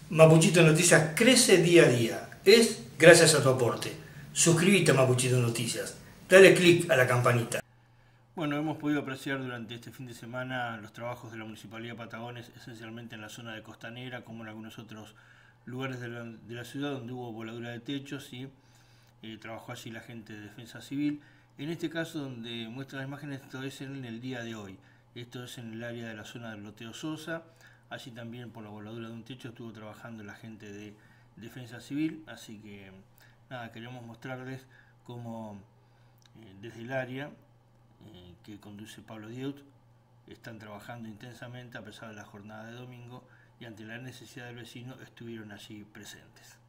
Mapuchito Noticias crece día a día. Es gracias a tu aporte. Suscríbete a Mapuchito Noticias. Dale click a la campanita. Bueno, hemos podido apreciar durante este fin de semana los trabajos de la Municipalidad de Patagones, esencialmente en la zona de Costanera, como en algunos otros lugares de la ciudad donde hubo voladura de techos y trabajó allí la gente de Defensa Civil. En este caso, donde muestra las imágenes, esto es en el día de hoy. Esto es en el área de la zona del Loteo Sosa. Allí también por la voladura de un techo estuvo trabajando la gente de Defensa Civil. Así que nada, queremos mostrarles cómo desde el área que conduce Pablo Dieut están trabajando intensamente a pesar de la jornada de domingo y ante la necesidad del vecino estuvieron allí presentes.